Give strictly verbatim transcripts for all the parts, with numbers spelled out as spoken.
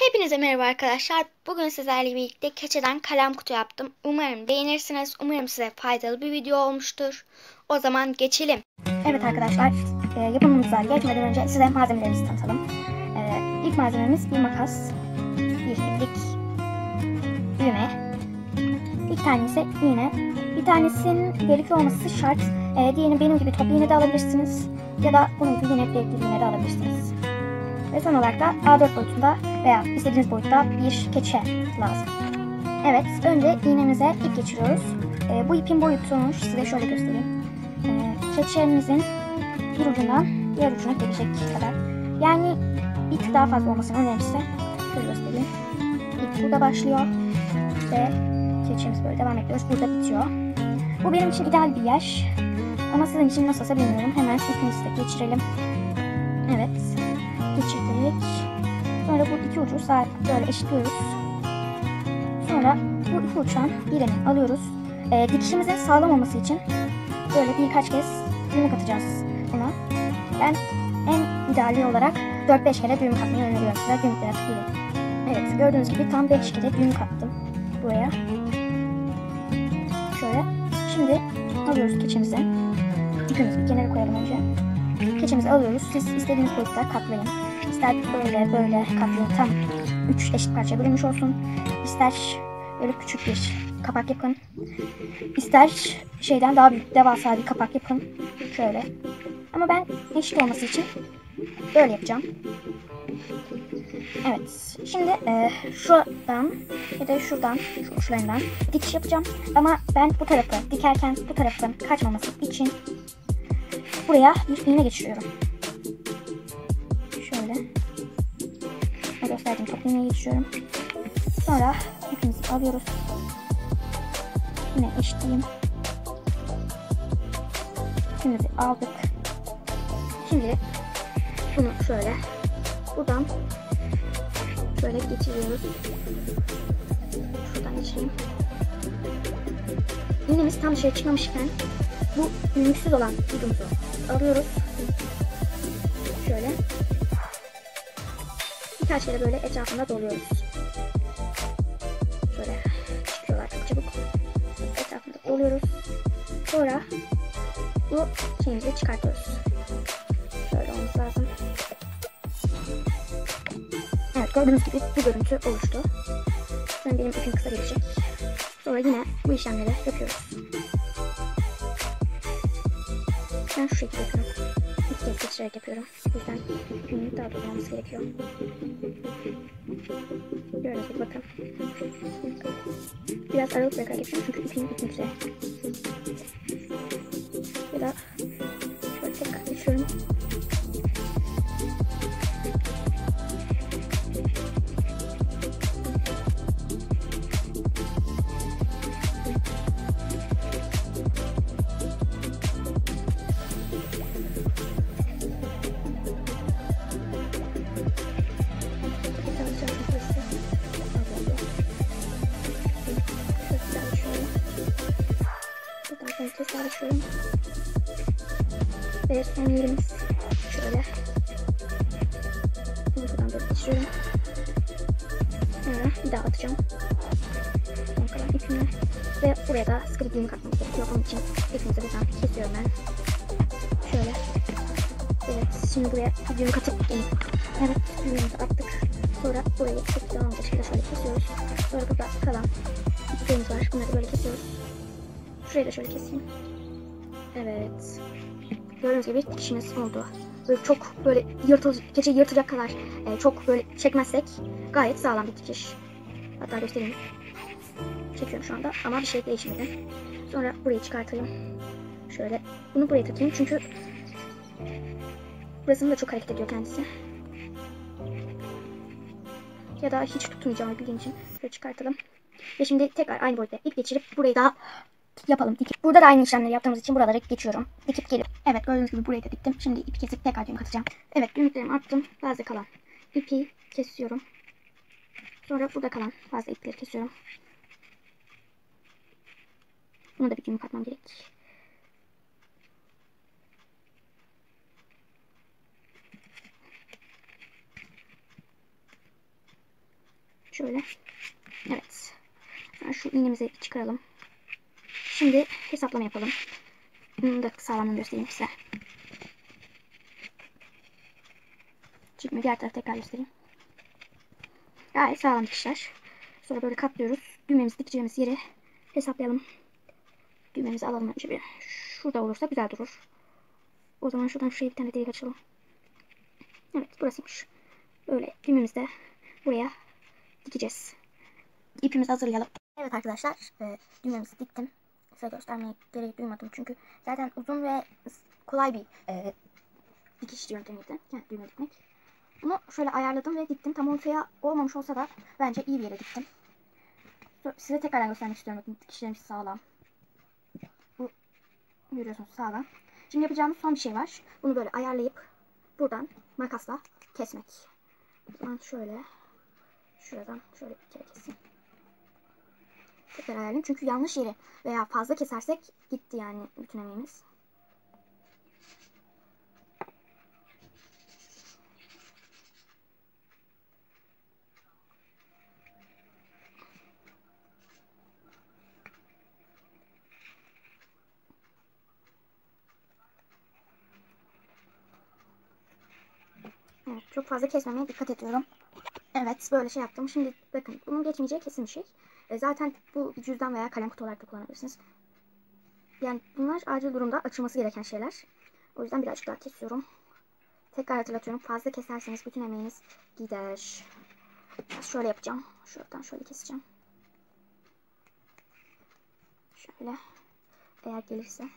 Hepinize merhaba arkadaşlar. Bugün sizlerle birlikte keçeden kalem kutu yaptım. Umarım beğenirsiniz. Umarım size faydalı bir video olmuştur. O zaman geçelim. Evet arkadaşlar, e, yapımımıza geçmeden önce size malzemelerimizi tanıtalım. E, ilk malzememiz bir makas, bir iplik, düğme, bir tanesi iğne. Bir tanesinin delikli olması şart. E, diğerini benim gibi top iğne de alabilirsiniz. Ya da bunun gibi yine delikli iğne de alabilirsiniz. Ve son olarak da A dört boyutunda veya istediğiniz boyutta bir keçe lazım. Evet, önce iğnemize ip geçiriyoruz. E, bu ipin boyutunu size şöyle göstereyim. E, keçemizin bir ucundan diğer ucuna gelecek kadar. Yani bir tık daha fazla olmasını önerirse şöyle göstereyim. İp burada başlıyor ve keçemiz böyle devam ediyoruz. Burada bitiyor. Bu benim için ideal bir yer. Ama sizin için nasılsa bilmiyorum. Hemen ipimizi de geçirelim. Evet. Geçirdik. Sonra bu iki ucu saat böyle eşitliyoruz. Sonra bu iki uçtan birini alıyoruz. E, dikişimizin sağlam olması için böyle birkaç kez düğüm atacağız buna. Ben en ideali olarak dört beş kere düğüm atmayı öneriyorum size. Düğümleri atıyorum. Evet, gördüğünüz gibi tam beş kere düğüm kattım buraya. Şöyle. Şimdi alıyoruz keçimizi. İpimizi bir kenara koyalım önce. Keçimizi alıyoruz. Siz istediğiniz boyutta katlayın. İster böyle böyle katlayın. Tam üç eşit parçaya bölünmüş olsun. İster böyle küçük bir kapak yapın. İster şeyden daha büyük devasa bir kapak yapın. Şöyle. Ama ben eşit olması için böyle yapacağım. Evet. Şimdi e, şuradan ya da şuradan şu uçlarından dikiş yapacağım. Ama ben bu tarafı dikerken bu tarafın kaçmaması için buraya bir iğne geçiriyorum. Şöyle. Ne gösterdiğim top iğneyi geçiriyorum. Sonra ipimizi alıyoruz. Yine eşitleyeyim. İpimizi aldık. Şimdi bunu şöyle buradan şöyle geçiriyoruz. Şuradan geçireyim. İğnemiz tam dışarı çıkmamışken bu büyüksüz olan ucumuzu alıyoruz. Şöyle. Birkaç kere böyle etrafında doluyoruz. Şöyle çıkıyorlar çok çabuk. Etrafında doluyoruz. Sonra bu şeyimizi çıkartıyoruz. Böyle olması lazım. Evet, gördüğünüz gibi bu görüntü oluştu. Sonra benim ipim kısa gelecek. Sonra yine bu işlemleri yapıyoruz. Ben şu şekilde yapıyorum. İlk kez geçirerek yapıyorum. O yüzden ipimin daha doğru olması gerekiyor. Gördüğünüz gibi bakın. Biraz aralık bırakarak yapıyorum çünkü ipim bitmek üzere. Ya da şöyle tekrar geçiyorum. Komple sarışıyorum. Ve son yerimiz şöyle. Bunu buradan böyle geçiriyorum. Sonra bir daha atacağım. Son kalan ipimi. Ve buraya da sıkı bir düğüm katmamız gerekiyor. Onun için ipimizi buradan kesiyorum ben. Şöyle. Evet, şimdi buraya bir düğüm katıp evet, düğümümüzü attık. Sonra burayı çok devam edecek şekilde şöyle kesiyoruz. Sonra burada kalan ipimiz var. Bunları böyle kesiyoruz. Şurayı da şöyle keseyim. Evet. Gördüğünüz gibi dikişimiz oldu. Böyle çok böyle yırtıl, keçeyi yırtacak kadar e, çok böyle çekmezsek gayet sağlam bir dikiş. Hatta göstereyim. Çekiyorum şu anda ama bir şey değişmedi. Sonra burayı çıkartayım. Şöyle bunu buraya takayım çünkü burasında da çok hareket ediyor kendisi. Ya da hiç tutmayacağımı bildiğim için şöyle çıkartalım. Ve şimdi tekrar aynı boyutta ip geçirip burayı daha yapalım. Dikip. Burada da aynı işlemleri yaptığımız için buraları geçiyorum. Dikip gelip. Evet, gördüğünüz gibi burayı da diktim. Şimdi ipi kesip tekrar düğüm katacağım. Evet, düğümlerimi attım. Fazla kalan ipi kesiyorum. Sonra burada kalan fazla ipleri kesiyorum. Buna da bir düğüm katmam gerek. Şöyle. Evet. Sonra şu iğnemizi çıkaralım. Şimdi hesaplama yapalım. Bunu da sağlamını göstereyim size. Çıkmıyor. Diğer tarafı tekrar göstereyim. Gayet sağlam dikişler. Sonra böyle katlıyoruz. Düğmemizi dikeceğimiz yeri hesaplayalım. Düğmemizi alalım önce bir. Şurada olursa güzel durur. O zaman şuradan şuraya bir tane delik açalım. Evet, burasıymış. Böyle düğmemizi de buraya dikeceğiz. İpimizi hazırlayalım. Evet arkadaşlar, e, düğmemizi diktim. Size göstermeye gerek duymadım çünkü zaten uzun ve kolay bir e, dikiş yöntemiydi. Yani düğme dikmek. Bunu şöyle ayarladım ve diktim. Tam ortaya olmamış olsa da bence iyi bir yere diktim. Size tekrardan göstermek istiyorum. Bakın dikişlerimiz sağlam. Bu görüyorsunuz sağlam. Şimdi yapacağımız son bir şey var. Bunu böyle ayarlayıp buradan makasla kesmek. O zaman şöyle şuradan şöyle bir kere keseyim. Tekrar ayarlayayım. Çünkü yanlış yeri veya fazla kesersek gitti yani bütün emeğimiz. Evet, çok fazla kesmemeye dikkat ediyorum. Evet, böyle şey yaptım. Şimdi bakın bunun geçmeyeceği kesin bir şey. E, zaten bu cüzdan veya kalem kutu olarak da kullanabilirsiniz. Yani bunlar acil durumda açılması gereken şeyler. O yüzden birazcık daha kesiyorum. Tekrar hatırlatıyorum. Fazla keserseniz bütün emeğiniz gider. Biraz şöyle yapacağım. Şuradan şöyle keseceğim. Şöyle. Eğer gelirse.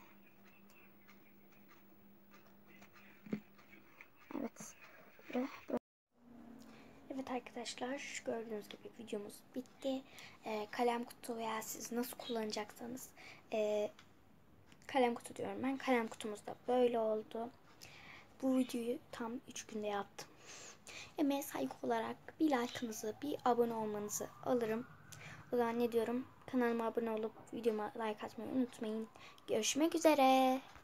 Evet. Ve böyle. Evet arkadaşlar, gördüğünüz gibi videomuz bitti. Ee, kalem kutu veya siz nasıl kullanacaksanız e, kalem kutu diyorum ben. Kalem kutumuz da böyle oldu. Bu videoyu tam üç günde yaptım. Emeğe saygı olarak bir like'ınızı, bir abone olmanızı alırım. O zaman ne diyorum? Kanalıma abone olup videoma like atmayı unutmayın. Görüşmek üzere.